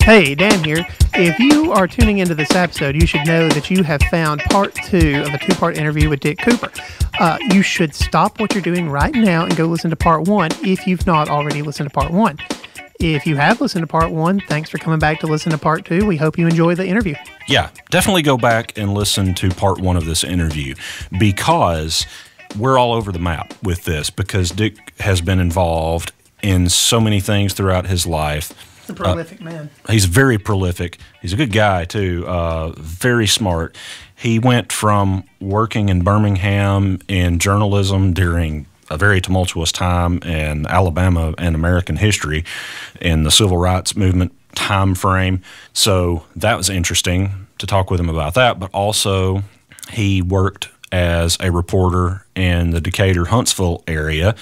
Hey, Dan here. If you are tuning into this episode, you should know that you have found part 2 of a 2-part interview with Dick Cooper. You should stop what you're doing right now and go listen to part 1 if you've not already listened to part 1. If you have listened to part 1, thanks for coming back to listen to part 2. We hope you enjoy the interview. Yeah, definitely go back and listen to part 1 of this interview because we're all over the map with this because Dick has been involved in so many things throughout his life. A prolific man. He's very prolific. He's a good guy, too. Very smart. He went from working in Birmingham in journalism during a very tumultuous time in Alabama and American history in the civil rights movement time frame. So that was interesting to talk with him about that. But also he worked as a reporter in the Decatur, Huntsville area,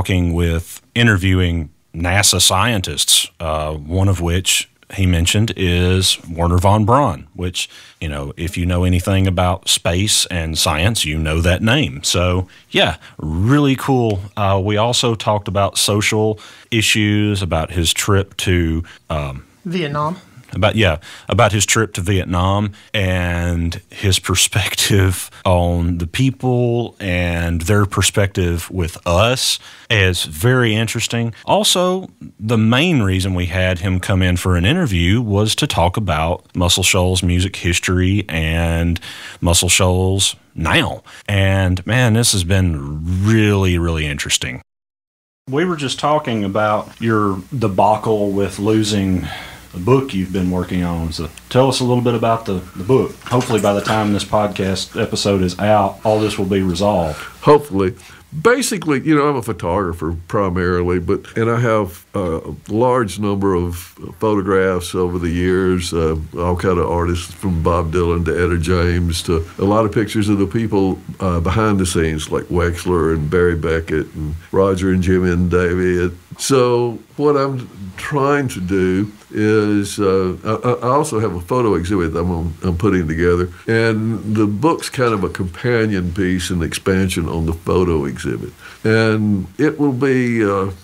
interviewing NASA scientists, one of which he mentioned is Wernher von Braun, which, you know, if you know anything about space and science, you know that name. So, yeah, really cool. We also talked about social issues, about his trip to Vietnam. About his trip to Vietnam and his perspective on the people and their perspective with us is very interesting. Also, the main reason we had him come in for an interview was to talk about Muscle Shoals music history and Muscle Shoals now. And man, this has been really, really interesting. We were just talking about your debacle with losing the book you've been working on. So tell us a little bit about the book. Hopefully by the time this podcast episode is out, all this will be resolved. Hopefully. Basically, you know, I'm a photographer primarily, and I have a large number of photographs over the years, all kind of artists from Bob Dylan to Etta James to a lot of pictures of the people behind the scenes like Wexler and Barry Beckett and Roger and Jimmy and Davy. So what I'm trying to do is I also have a photo exhibit I'm putting together, and the book's kind of a companion piece and expansion on the photo exhibit. And it will be,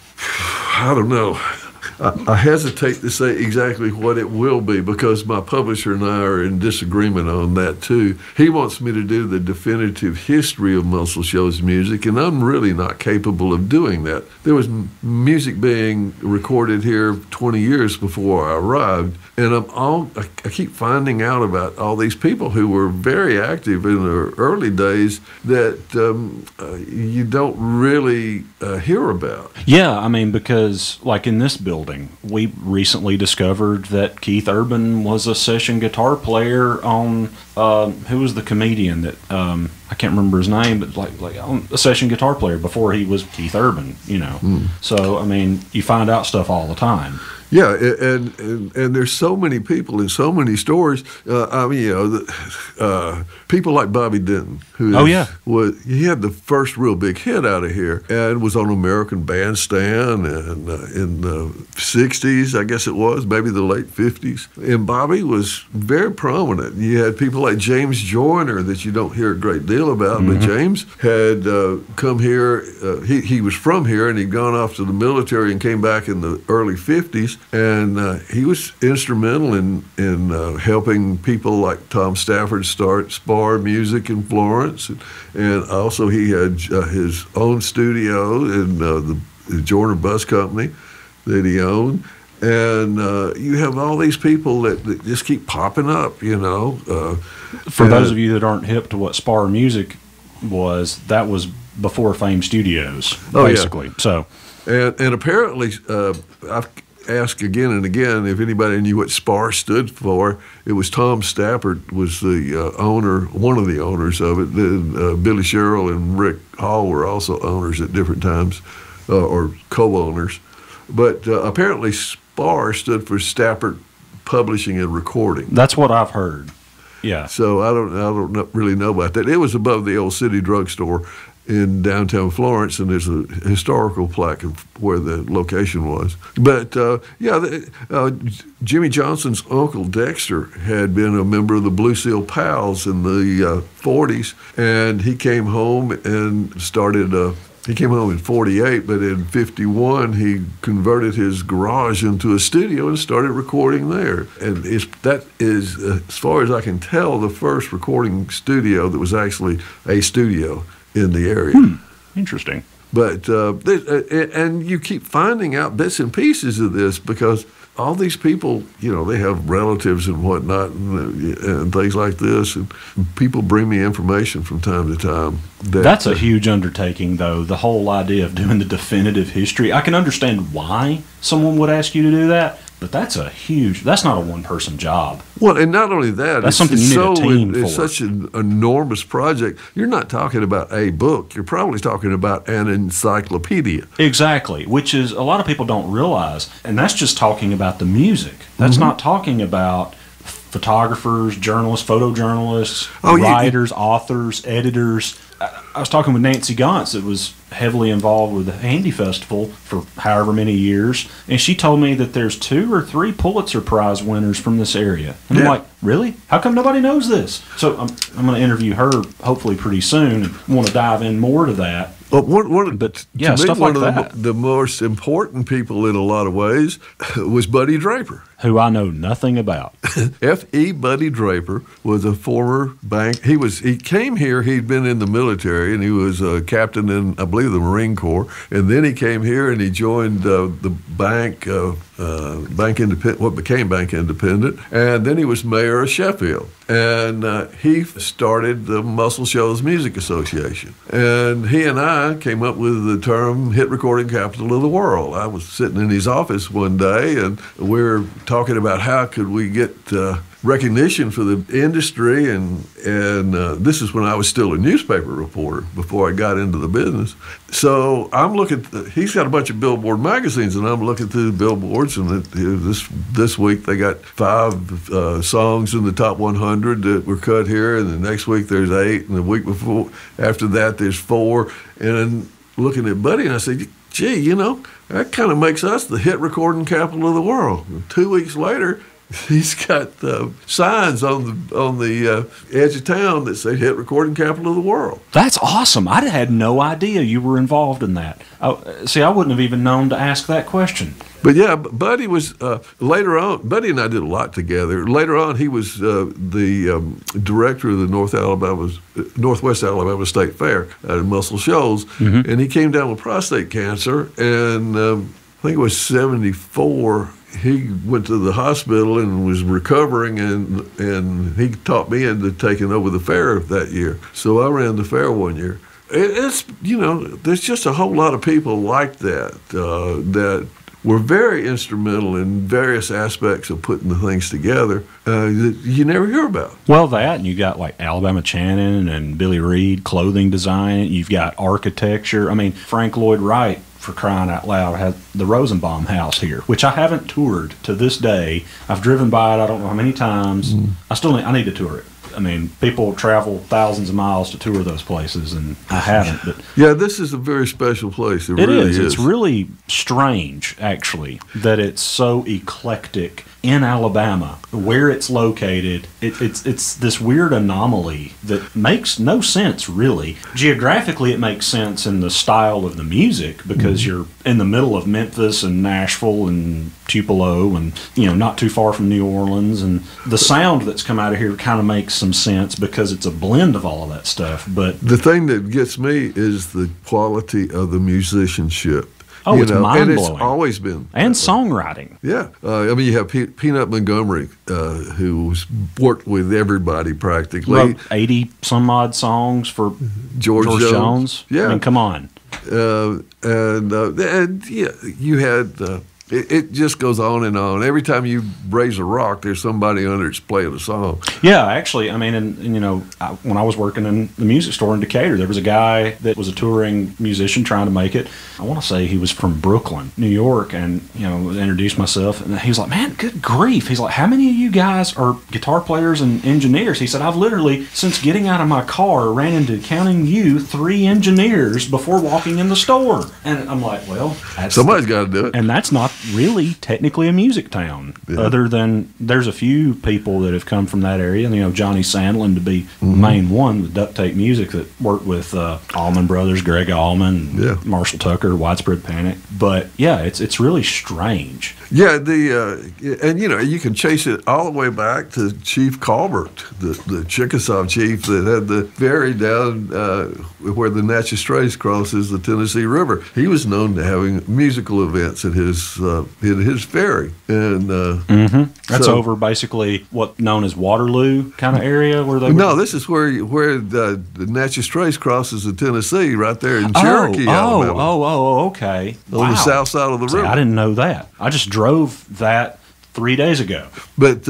I don't know, I hesitate to say exactly what it will be because my publisher and I are in disagreement on that too. He wants me to do the definitive history of Muscle Shoals music, and I'm really not capable of doing that. There was music being recorded here 20 years before I arrived, and I keep finding out about all these people who were very active in the early days that you don't really hear about. Yeah, I mean, because like in this building, we recently discovered that Keith Urban was a session guitar player on, who was the comedian that, I can't remember his name, but like a session guitar player before he was Keith Urban, you know. So, I mean, you find out stuff all the time. Yeah, and there's so many people and so many stories. I mean, you know, people like Bobby Denton, who he had the first real big hit out of here, and was on American Bandstand and in the '60s, I guess it was, maybe the late '50s. And Bobby was very prominent. You had people like James Joyner that you don't hear a great deal about, but James had come here. He was from here, and he'd gone off to the military and came back in the early '50s. And he was instrumental in helping people like Tom Stafford start Spar Music in Florence. And also he had his own studio in the Joyner Bus Company that he owned. And you have all these people that just keep popping up, you know. For those of you that aren't hip to what Spar Music was, that was before Fame Studios, basically. Yeah. So, and apparently, I've asked again and again if anybody knew what Spar stood for. It was Tom Stafford was the owner, one of the owners of it. Then Billy Sherrill and Rick Hall were also owners at different times, or co-owners. But apparently Spar stood for Stafford Publishing and Recording. That's what I've heard. Yeah. So I don't really know about that. It was above the old City Drugstore in downtown Florence, and there's a historical plaque of where the location was. But Jimmy Johnson's uncle Dexter had been a member of the Blue Seal Pals in the 40s, and he came home and started He came home in 48, but in 51 he converted his garage into a studio and started recording there. And that is, as far as I can tell, the first recording studio that was actually a studio in the area. Interesting. But and you keep finding out bits and pieces of this because all these people, they have relatives and whatnot and things like this, and people bring me information from time to time. That's a huge undertaking, though, the whole idea of doing the definitive history. I can understand why someone would ask you to do that, but that's not a one-person job. Well, and not only that, that's something you need a team for. It's such an enormous project. You're not talking about a book. You're probably talking about an encyclopedia. Exactly, which is a lot of people don't realize, and that's just talking about the music. That's not talking about photographers, journalists, photojournalists, writers, authors, editors. I was talking with Nancy Gantz, that was heavily involved with the Handy Festival for however many years, and she told me that there's 2 or 3 Pulitzer Prize winners from this area. And I'm like, really? How come nobody knows this? So I'm going to interview her hopefully pretty soon and want to dive in more to that. Well, one of the most important people in a lot of ways was Buddy Draper, who I know nothing about. F.E. Buddy Draper was a former bank. He came here. He'd been in the military, and he was a captain in, I believe, the Marine Corps. And then he came here and he joined the bank, Bank Independent, what became Bank Independent. And then he was mayor of Sheffield. And he started the Muscle Shoals Music Association. And he and I came up with the term hit recording capital of the world. I was sitting in his office one day, and we were talking about how could we get recognition for the industry, and this is when I was still a newspaper reporter before I got into the business. So I'm looking. He's got a bunch of Billboard magazines, and I'm looking through the billboards. And this week they got 5 songs in the top 100 that were cut here, and the next week there's 8, and the week before after that there's 4. And looking at Buddy, and I said, "Gee, that kind of makes us the hit recording capital of the world." And 2 weeks later, he's got signs on the edge of town that say hit recording capital of the world. That's awesome. I had no idea you were involved in that. See, I wouldn't have even known to ask that question. But yeah, Buddy was, later on, Buddy and I did a lot together. Later on, he was the director of the Northwest Alabama State Fair at Muscle Shoals, and he came down with prostate cancer, and I think it was 74. He went to the hospital and was recovering, and he taught me into taking over the fair that year. So I ran the fair one year. It's, there's just a whole lot of people like that that were very instrumental in various aspects of putting the things together that you never hear about. Well, that, and you got like Alabama Channing and Billy Reed, clothing design. You've got architecture. I mean, Frank Lloyd Wright, for crying out loud, had the Rosenbaum house here, which I haven't toured to this day. I've driven by it I don't know how many times. I need to tour it. I mean, people travel thousands of miles to tour those places, and I haven't. But yeah, this is a very special place. It really is. It's really strange, actually, that it's so eclectic in Alabama, where it's located. It's this weird anomaly that makes no sense, really. Geographically, it makes sense in the style of the music because you're in the middle of Memphis and Nashville and Tupelo and, not too far from New Orleans. And the sound that's come out of here kind of makes some sense because it's a blend of all of that stuff. But the thing that gets me is the quality of the musicianship. Oh, it's mind-blowing. And it's always been. And songwriting. Yeah. You have Peanut Montgomery, who's worked with everybody practically. Wrote 80-some-odd songs for George Jones. Yeah. I mean, come on. You had... It just goes on and on. Every time you raise a rock, there's somebody under it's playing a song. Yeah, actually, I mean, when I was working in the music store in Decatur, there was a guy that was a touring musician trying to make it. I want to say he was from Brooklyn, New York, and, introduced myself, and he was like, "Man, good grief." He's like, "How many of you guys are guitar players and engineers?" He said, "I've literally, since getting out of my car, ran into, counting you, 3 engineers before walking in the store." And I'm like, well, somebody's got to do it. And that's not really technically a music town. Yeah. Other than there's a few people that have come from that area. You know, Johnny Sandlin to be the main one with Duct Tape Music that worked with Allman Brothers, Greg Allman, Yeah. Marshall Tucker, Widespread Panic. But yeah, it's really strange. Yeah, and you know, you can chase it all the way back to Chief Colbert, the Chickasaw chief that had the ferry down where the Natchez Trace crosses the Tennessee River. He was known to having musical events at his ferry, and That's so- over basically what known as Waterloo kind of area where they. No, this is where the Natchez Trace crosses the Tennessee, right there in Cherokee, Alabama, Okay. on the south side of the See, river. I didn't know that. I just drove that 3 days ago. But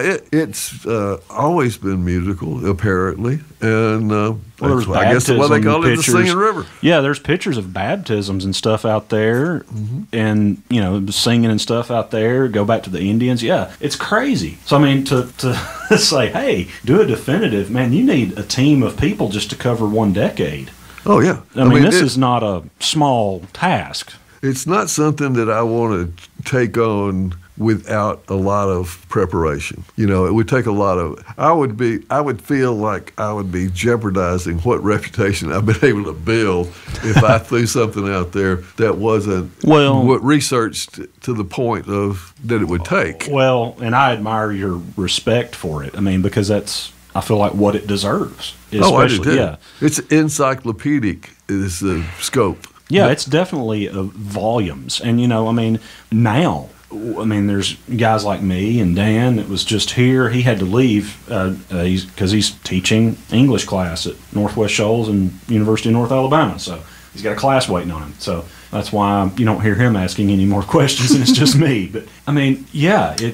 it's always been musical, apparently, and Well, I guess that's why they baptism call it the pictures. Singing River. Yeah, there's pictures of baptisms and stuff out there, and you know, singing and stuff out there. Go back to the Indians. Yeah, it's crazy. So I mean, to say, hey, do a definitive, man, you need a team of people just to cover 1 decade. Oh yeah, I mean, this is not a small task. It's not something that I want to take on without a lot of preparation. You know, it would take a lot of. I would feel like I would be jeopardizing what reputation I've been able to build if I threw something out there that wasn't researched to the point of that it would take. Well, and I admire your respect for it. I mean, because that's, I feel like, what it deserves. I do too. Yeah. It's encyclopedic is the scope. Yeah, it's definitely volumes. And, you know, I mean, now, I mean, there's guys like me and Dan that was just here. He had to leave because he's teaching English class at Northwest Shoals and University of North Alabama. So he's got a class waiting on him. So that's why you don't hear him asking any more questions, and it's just me. But, I mean, yeah, it's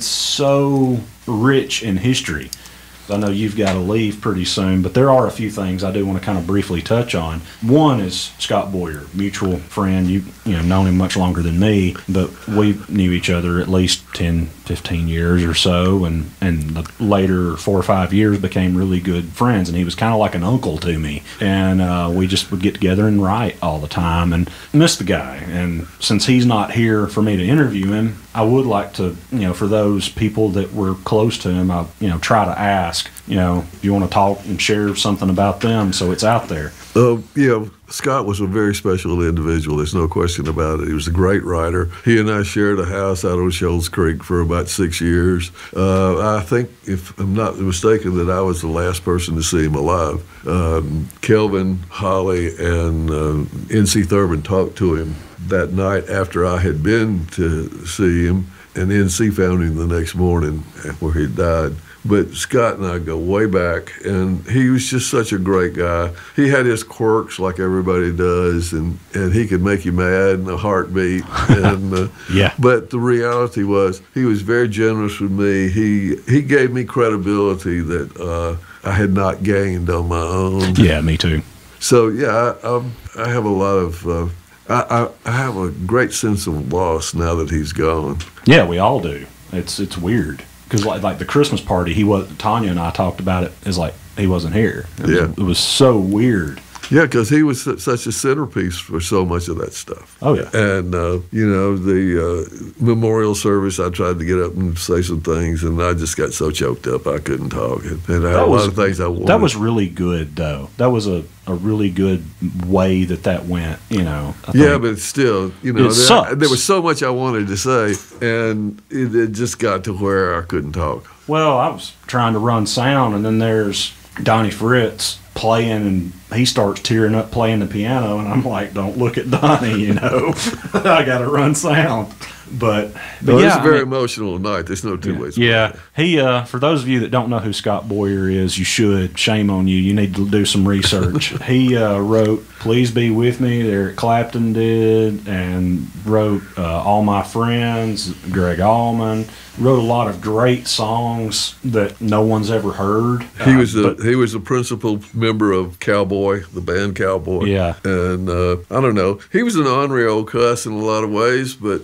so rich in history. I know you've got to leave pretty soon, but there are a few things I do want to kind of briefly touch on. One is Scott Boyer, mutual friend. You know, known him much longer than me, but we knew each other at least 10, 15 years or so, and the later 4 or 5 years became really good friends, and he was kind of like an uncle to me. And we just would get together and write all the time, and miss the guy. And since he's not here for me to interview him, I would like to, you know, for those people that were close to him, I, you know, try to ask, you know, if you want to talk and share something about them so it's out there. Scott was a very special individual. There's no question about it. He was a great writer. He and I shared a house out on Shoals Creek for about 6 years. I think, if I'm not mistaken, that I was the last person to see him alive. Kelvin, Holly, and N.C. Thurman talked to him that night after I had been to see him, and N.C. found him the next morning where he died. But Scott and I go way back, and he was just such a great guy. He had his quirks like everybody does, and he could make you mad in a heartbeat. And Yeah. But the reality was he was very generous with me. He gave me credibility that I had not gained on my own. Yeah, me too. So yeah, I have a lot of. I have a great sense of loss now that he's gone. Yeah, we all do. It's weird because like the Christmas party, Tanya and I talked about it as like he wasn't here. It was so weird. Yeah, because he was such a centerpiece for so much of that stuff. Oh yeah. And the memorial service, I tried to get up and say some things, and I just got so choked up I couldn't talk. And I had a lot of things I wanted. That was really good, though. That was a really good way that went. You know. Yeah, but still, you know, sucks. there was so much I wanted to say, and it just got to where I couldn't talk. Well, I was trying to run sound, and then there's Donnie Fritz playing, and he starts tearing up playing the piano, and I'm like, don't look at Donnie, you know. I got to run sound. But No, yeah, it's a very emotional night. There's no two ways. Yeah, he. For those of you that don't know who Scott Boyer is, you should. Shame on you. You need to do some research. He wrote "Please Be With Me." Eric Clapton did, and wrote "All My Friends." Greg Allman wrote a lot of great songs that no one's ever heard. He was a principal member of Cowboy, the band Cowboy. Yeah, and I don't know. He was an ornery old cuss in a lot of ways, but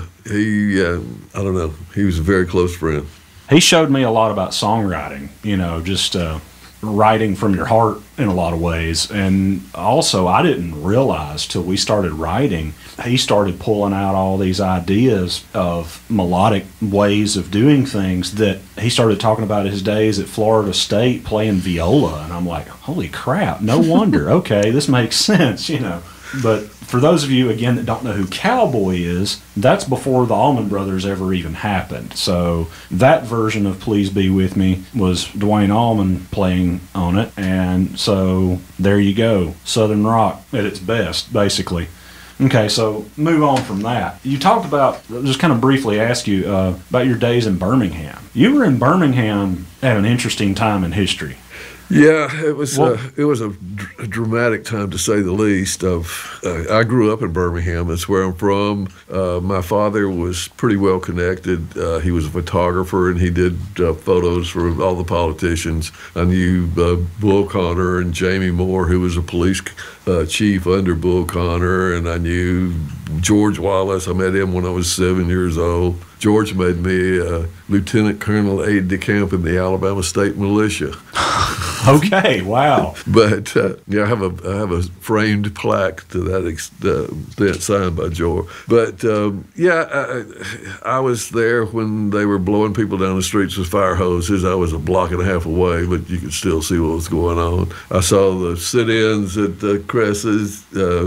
I don't know. He was a very close friend. he showed me a lot about songwriting. You know, just writing from your heart in a lot of ways. And also, I didn't realize till we started writing, he started pulling out all these ideas of melodic ways of doing things that he started talking about his days at Florida State playing viola. And I'm like, holy crap, no wonder. Okay, this makes sense, you know. But for those of you, again, that don't know who Cowboy is, that's before the Allman Brothers ever even happened. So that version of Please Be With Me was Duane Allman playing on it. And so there you go. Southern rock at its best, basically. Okay, so move on from that. You talked about, just kind of briefly ask you about your days in Birmingham. You were in Birmingham at an interesting time in history. Yeah, it was a dramatic time to say the least. I grew up in Birmingham. That's where I'm from. My father was pretty well connected. He was a photographer, and he did photos for all the politicians. I knew Bull Connor and Jamie Moore, who was a police chief under Bull Connor, and I knew George Wallace. I met him when I was 7 years old. George made me Lieutenant Colonel aide-de-camp in the Alabama State Militia. Okay, wow. But yeah, I have a framed plaque to that extent signed by George. But yeah, I was there when they were blowing people down the streets with fire hoses. I was a block and a half away, but you could still see what was going on. I saw the sit-ins at Kresge's,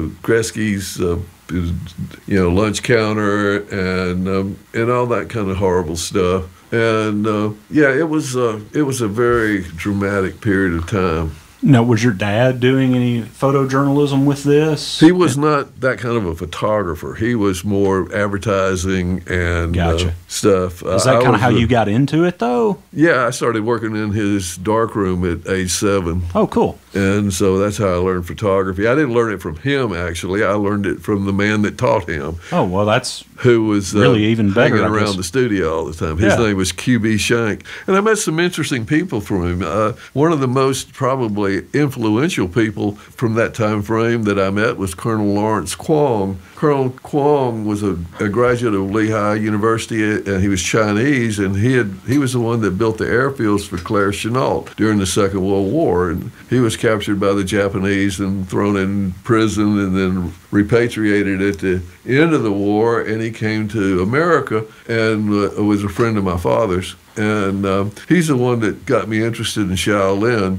lunch counter and all that kind of horrible stuff. And yeah, it was a very dramatic period of time. Now, was your dad doing any photojournalism with this? He was not that kind of a photographer. He was more advertising and stuff. Is that kind of how you got into it, though? Yeah, I started working in his darkroom at age 7. Oh, cool. And so that's how I learned photography. I didn't learn it from him, actually. I learned it from the man that taught him. Oh, well, that's who was really even better, hanging around the studio all the time. His name was QB Shank. And I met some interesting people from him. One of the most probably influential people from that time frame that I met was Colonel Lawrence Kwong. Colonel Kwong was a graduate of Lehigh University, and he was Chinese, and he was the one that built the airfields for Claire Chennault during the Second World War. And he was captured by the Japanese and thrown in prison and then repatriated at the end of the war, and he came to America and was a friend of my father's. And he's the one that got me interested in Shaolin.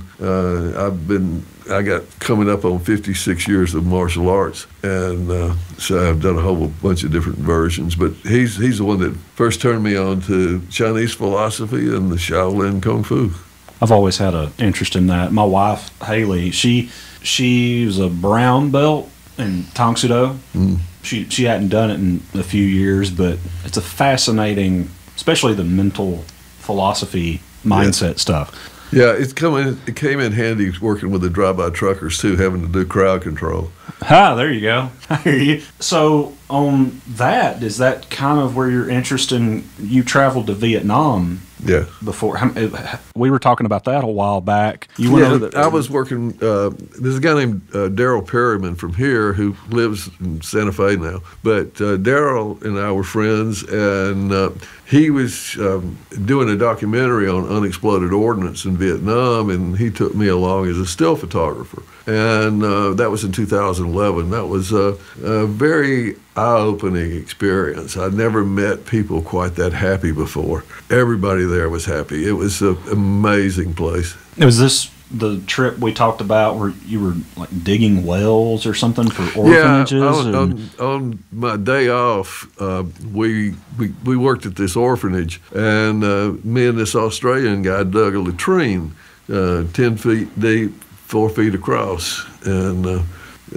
I got coming up on 56 years of martial arts, and so I've done a whole bunch of different versions. But he's the one that first turned me on to Chinese philosophy and the Shaolin Kung Fu. I've always had an interest in that. My wife, Haley, she was a brown belt in Tang Soo Do. Mm. She hadn't done it in a few years, but it's a fascinating, especially the mental philosophy mindset stuff. Yeah, it came in handy working with the drive-by truckers too, having to do crowd control. There you go. I hear you. So on that, is that kind of where you're interested in? You traveled to Vietnam. Yeah. Before we were talking about that a while back. I was working. There's a guy named Daryl Perryman from here who lives in Santa Fe now. But Daryl and I were friends, and he was doing a documentary on unexploded ordnance in Vietnam, and he took me along as a still photographer. And that was in 2011. That was a very eye-opening experience. I'd never met people quite that happy before. Everybody there was happy. It was an amazing place. Was this the trip we talked about where you were like digging wells or something for orphanages? Yeah, on my day off, we worked at this orphanage, and me and this Australian guy dug a latrine 10 feet deep, 4 feet across, and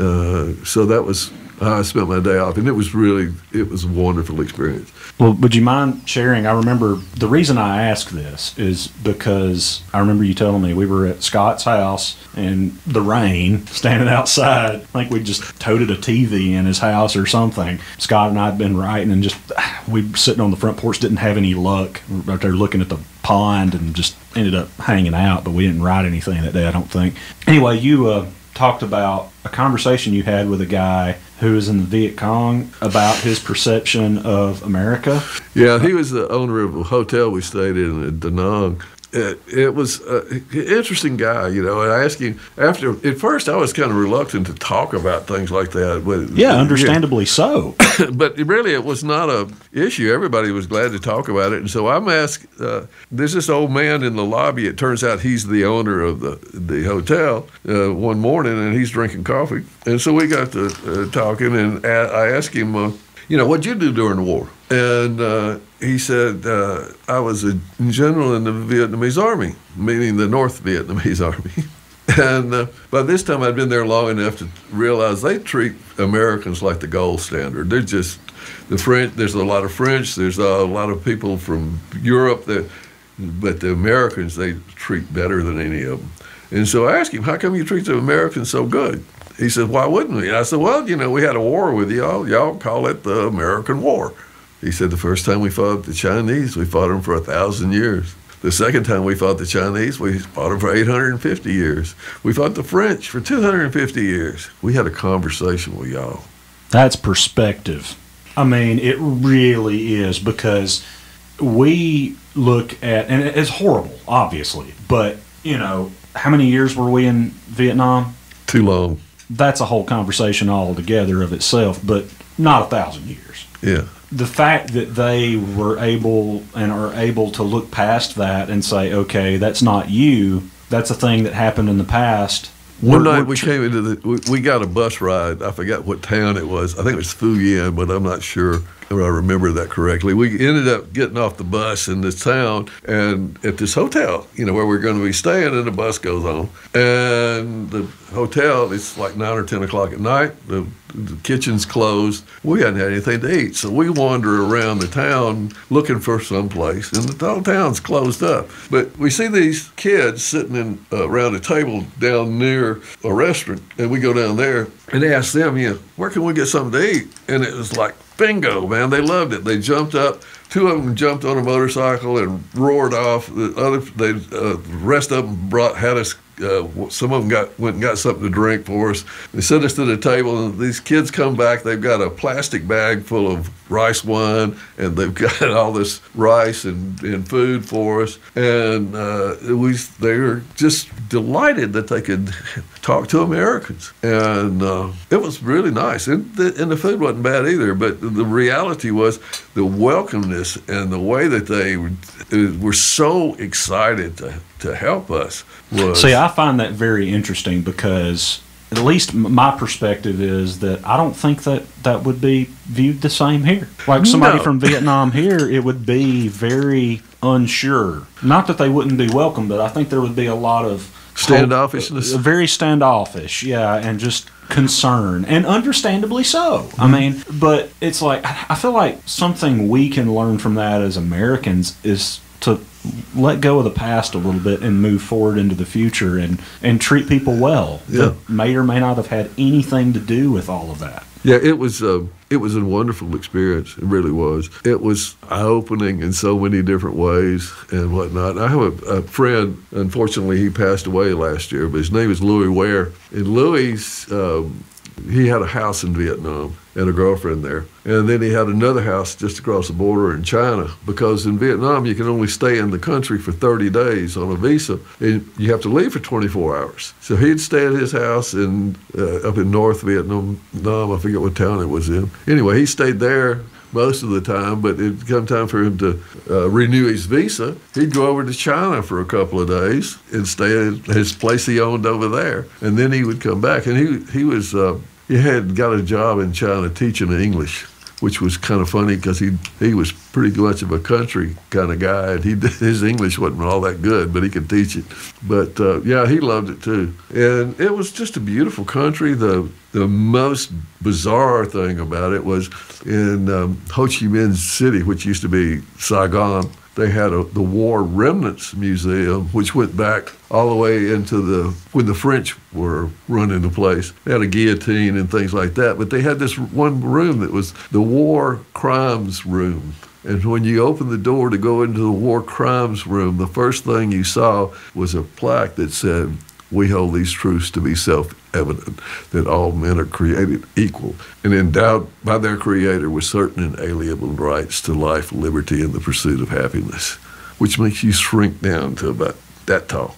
so that was how I spent my day off, and it was a wonderful experience. Well, would you mind sharing? I remember the reason I ask this is because I remember you telling me we were at Scott's house in the rain, standing outside. I think we just toted a TV in his house or something. Scott and I had been writing, and we were sitting on the front porch, didn't have any luck. We were out there looking at the pond and just ended up hanging out, but we didn't write anything that day, I don't think. Anyway, you talked about a conversation you had with a guy who was in the Viet Cong about his perception of America. Yeah, he was the owner of a hotel we stayed in Da Nang, it was an interesting guy, you know. And I asked him at first I was kind of reluctant to talk about things like that. But, yeah, understandably so. But really, it was not a issue. Everybody was glad to talk about it. And so I'm asked, there's this old man in the lobby. It turns out he's the owner of the hotel one morning, and he's drinking coffee. And so we got to talking, and I asked him, what'd you do during the war? And he said, I was a general in the Vietnamese Army, meaning the North Vietnamese Army. And by this time, I'd been there long enough to realize they treat Americans like the gold standard. They're just the French. There's a lot of French. There's a lot of people from Europe but the Americans they treat better than any of them. And so I asked him, how come you treat the Americans so good? He said, why wouldn't we? And I said, well, we had a war with y'all. Y'all call it the American War. He said, the first time we fought the Chinese, we fought them for 1,000 years. The second time we fought the Chinese, we fought them for 850 years. We fought the French for 250 years. We had a conversation with y'all. That's perspective. I mean, it really is, because we look at, and it's horrible, obviously, but, how many years were we in Vietnam? Too long. That's a whole conversation altogether of itself, but not 1,000 years. Yeah. The fact that they were able and are able to look past that and say, okay, that's not you, that's a thing that happened in the past. One night we came into we got a bus ride. I forgot what town it was. I think it was Phu Yen, but I'm not sure if I remember that correctly. We ended up getting off the bus in this town and at this hotel, where we're going to be staying, and the bus goes on. And the hotel, it's like 9 or 10 o'clock at night. The kitchen's closed. We hadn't had anything to eat. So we wander around the town looking for some place, and the whole town's closed up. But we see these kids sitting around a table down near a restaurant, and we go down there, and they ask them, where can we get something to eat? And it was like, bingo, man. They loved it. They jumped up. Two of them jumped on a motorcycle and roared off. The rest of them had us. Some of them went and got something to drink for us. They sent us to the table, and these kids come back. They've got a plastic bag full of rice wine, and they've got all this rice and food for us. And they were just delighted that they could talk to Americans. And it was really nice. And the food wasn't bad either, but the reality was the welcomeness and the way that they were so excited to help us. See, I find that very interesting, because at least my perspective is that I don't think that would be viewed the same here. Like somebody from Vietnam here, it would be very unsure. Not that they wouldn't be welcome, but I think there would be a lot of standoffishness. Very standoffish, yeah, and just concern, and understandably so. Mm-hmm. I mean, but it's like, I feel like something we can learn from that as Americans is to let go of the past a little bit and move forward into the future and treat people well. Yeah. That may or may not have had anything to do with all of that. Yeah, it was a wonderful experience. It really was. It was eye-opening in so many different ways and whatnot. I have a friend, unfortunately he passed away last year, but his name is Louis Ware. And Louis, he had a house in Vietnam and a girlfriend there. And then he had another house just across the border in China, because in Vietnam you can only stay in the country for 30 days on a visa, and you have to leave for 24 hours. So he'd stay at his house up in North Vietnam. I forget what town it was in. Anyway, he stayed there most of the time, but it'd come time for him to renew his visa. He'd go over to China for a couple of days and stay at his place he owned over there. And then he would come back, and he had got a job in China teaching English, which was kind of funny because he was pretty much of a country kind of guy, and his English wasn't all that good, but he could teach it. But he loved it too. And it was just a beautiful country. The most bizarre thing about it was in Ho Chi Minh City, which used to be Saigon. They had the War Remnants Museum, which went back all the way into when the French were running the place. They had a guillotine and things like that, but they had this one room that was the War Crimes Room. And when you opened the door to go into the War Crimes Room, the first thing you saw was a plaque that said, "We hold these truths to be self-evident, that all men are created equal and endowed by their Creator with certain inalienable rights to life, liberty, and the pursuit of happiness." which makes you shrink down to about that tall.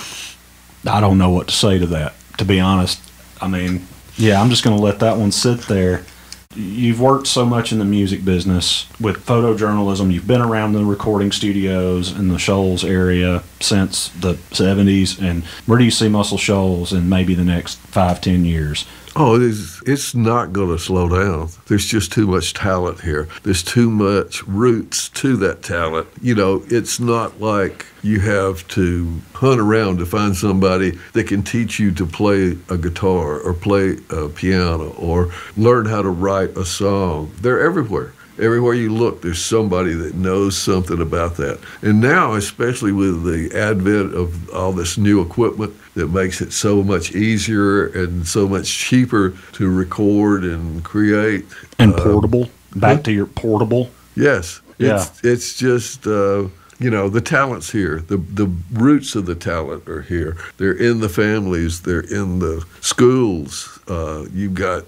I don't know what to say to that, to be honest. I mean, yeah, I'm just going to let that one sit there. You've worked so much in the music business with photojournalism. You've been around the recording studios in the Shoals area since the 70s. And where do you see Muscle Shoals in maybe the next 5-10 years? Oh, it's not going to slow down. There's just too much talent here. There's too much roots to that talent. You know, it's not like you have to hunt around to find somebody that can teach you to play a guitar or play a piano or learn how to write a song. They're everywhere. Everywhere you look, there's somebody that knows something about that. And now, especially with the advent of all this new equipment that makes it so much easier and so much cheaper to record and create. And portable. Back to your portable. Yes. Yeah. It's just, you know, the talent's here. The roots of the talent are here. They're in the families. They're in the schools. You've got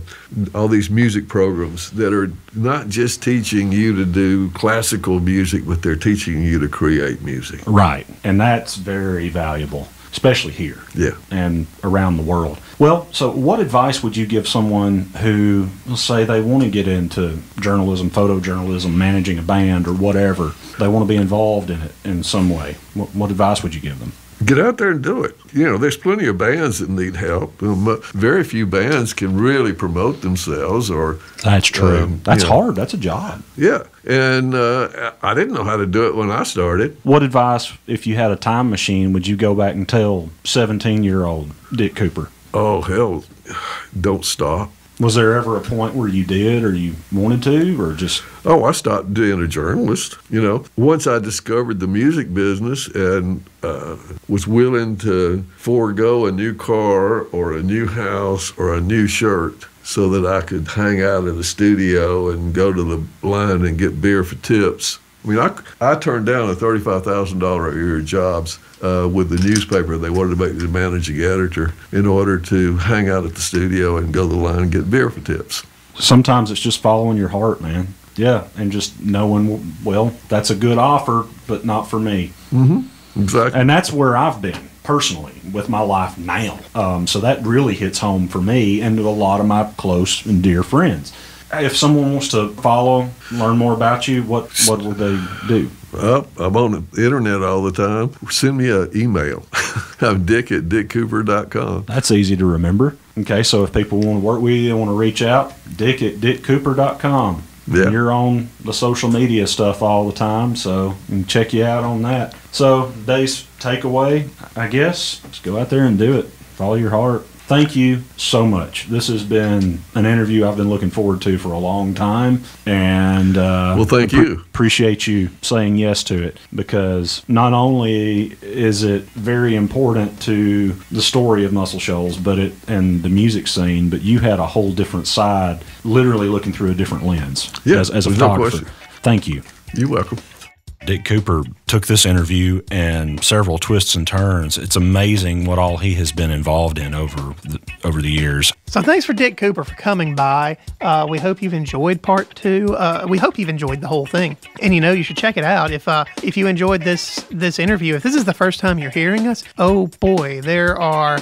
all these music programs that are not just teaching you to do classical music, but they're teaching you to create music. Right. And that's very valuable, especially here. Yeah. And around the world. Well, so what advice would you give someone who, let's say they want to get into journalism, photojournalism, managing a band or whatever, they want to be involved in it in some way? What advice would you give them? Get out there and do it. You know, there's plenty of bands that need help. Very few bands can really promote themselves. Or that's true. That's hard. That's a job. Yeah. And I didn't know how to do it when I started. What advice, if you had a time machine, would you go back and tell 17-year-old Dick Cooper? Oh, hell, don't stop. Was there ever a point where you did or you wanted to or just... Oh, I stopped being a journalist. You know, once I discovered the music business and was willing to forego a new car or a new house or a new shirt so that I could hang out in the studio and go to the line and get beer for tips. I mean, I turned down a $35,000 a year jobs with the newspaper. They wanted to make me the managing editor in order to hang out at the studio and go to the line and get beer for tips. Sometimes it's just following your heart, man. Yeah, and just knowing, well, that's a good offer, but not for me. Mm-hmm. Exactly. And that's where I've been personally with my life now. So that really hits home for me and to a lot of my close and dear friends. If someone wants to follow, learn more about you, what would they do? Well, I'm on the internet all the time. Send me an email. I'm dick@dickcooper.com. That's easy to remember. Okay, so if people want to work with you, they want to reach out, dick@dickcooper.com. Yeah. You're on the social media stuff all the time, so we can check you out on that. So, Dave's takeaway, I guess, just go out there and do it. Follow your heart. Thank you so much. This has been an interview I've been looking forward to for a long time. And well, thank you. Appreciate you saying yes to it, because not only is it very important to the story of Muscle Shoals and the music scene, but you had a whole different side, literally looking through a different lens as a photographer. Thank you. You're welcome. Dick Cooper took this interview and several twists and turns. It's amazing what all he has been involved in over the years. So thanks for Dick Cooper for coming by. We hope you've enjoyed part 2. We hope you've enjoyed the whole thing. And you should check it out. If you enjoyed this interview, if this is the first time you're hearing us, oh boy, there are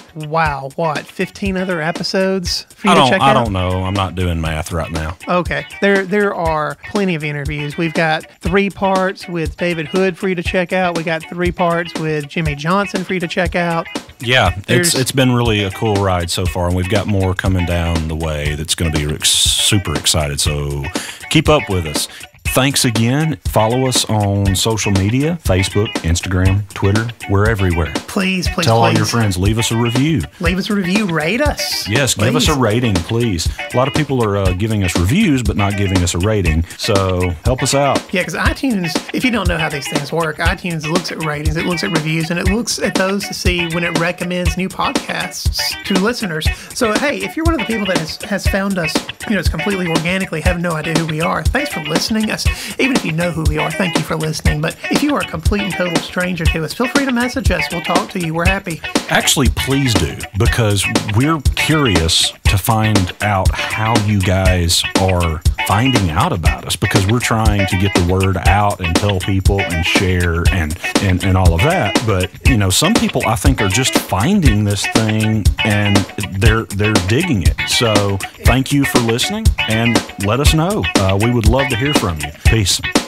15 other episodes for you to check out? I don't know. I'm not doing math right now. Okay. There are plenty of interviews. We've got 3 parts with David Hood for you to check out. We got 3 parts with Jimmy Johnson for you to check out. Yeah, it's been really a cool ride so far, and we've got more coming down the way that's going to be super excited. So keep up with us. Thanks again. Follow us on social media, Facebook, Instagram, Twitter. We're everywhere. Please. Tell all your friends. Leave us a review. Leave us a review. Rate us. Yes, give us a rating, please. A lot of people are giving us reviews, but not giving us a rating. So help us out. Yeah, because iTunes, if you don't know how these things work, iTunes looks at ratings, it looks at reviews, and it looks at those to see when it recommends new podcasts to listeners. So, hey, if you're one of the people that has found us, it's completely organically, have no idea who we are, thanks for listening. Even if you know who we are, thank you for listening. But if you are a complete and total stranger to us, feel free to message us. We'll talk to you. We're happy. Actually, please do, because we're curious to find out how you guys are finding out about us, because we're trying to get the word out and tell people and share and all of that. But, some people I think are just finding this thing and they're digging it. So thank you for listening, and let us know. We would love to hear from you. Peace.